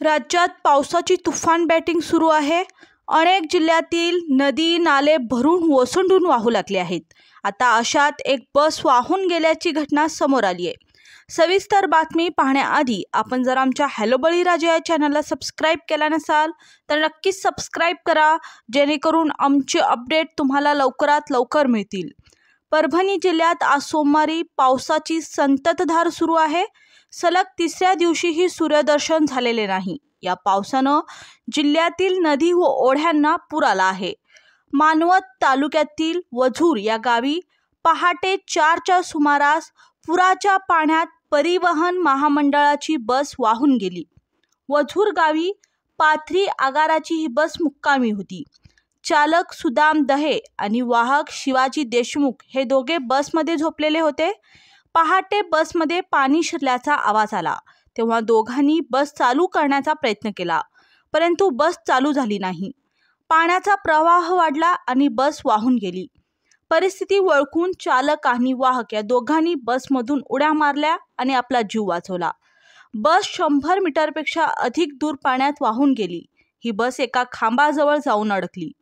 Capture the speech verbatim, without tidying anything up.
राज्यात पावसाची तुफान बॅटिंग सुरू आहे। अनेक जिल्ह्यातील नदी नाले भरून ओसंडून वाहू लागले आहेत। आता अशात एक बस वाहून गेल्याची घटना समोर आली आहे। सविस्तर बातमी पाहण्याआधी आपण जर आमच्या हॅलो बळीराजा या चॅनलला सबस्क्राइब केला नसाल तर नक्कीच सबस्क्राइब करा, जेणेकरून आमचे अपडेट तुम्हाला लवकरात लवकर मिळतील। परभणी जिल्ह्यात आज सोमवारी पावसाची संततधार सुरू आहे। सलग तिसऱ्या दिवशीही सूर्यदर्शन झालेले नाही। या पावसानं जिल्ह्यातील नदी व ओढ्यांना पूर आला आहे। मानवत तालुक्यातील वझूर या गावी पहाटे चारच्या सुमारास पुराच्या पाण्यात परिवहन महामंडळाची बस वाहून गेली। वझूर गावी पाथरी आगाराची ही बस मुक्कामी होती। चालक सुदाम दहे आणि वाहक शिवाजी देशमुख हे दोघे बसमध्ये झोपलेले होते। पहाटे बसमध्ये पाणी शिरल्याचा आवाज आला, तेव्हा दोघांनी बस चालू करण्याचा प्रयत्न केला, परंतु बस चालू झाली नाही। पाण्याचा प्रवाह वाढला आणि बस वाहून गेली। परिस्थिती ओळखून चालक आणि वाहक या दोघांनी बसमधून उड्या मारल्या आणि आपला जीव वाचवला। बस शंभर मीटरपेक्षा अधिक दूर पाण्यात वाहून गेली। ही बस एका खांबाजवळ जाऊन अडकली।